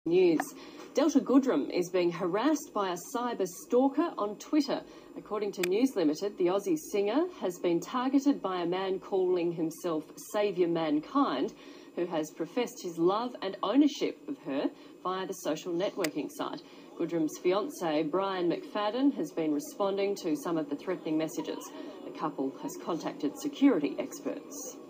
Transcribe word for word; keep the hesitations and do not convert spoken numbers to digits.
News. Delta Goodrem is being harassed by a cyber stalker on Twitter. According to News Limited, the Aussie singer has been targeted by a man calling himself Saviour Mankind, who has professed his love and ownership of her via the social networking site. Goodrem's fiancé, Brian McFadden, has been responding to some of the threatening messages. The couple has contacted security experts.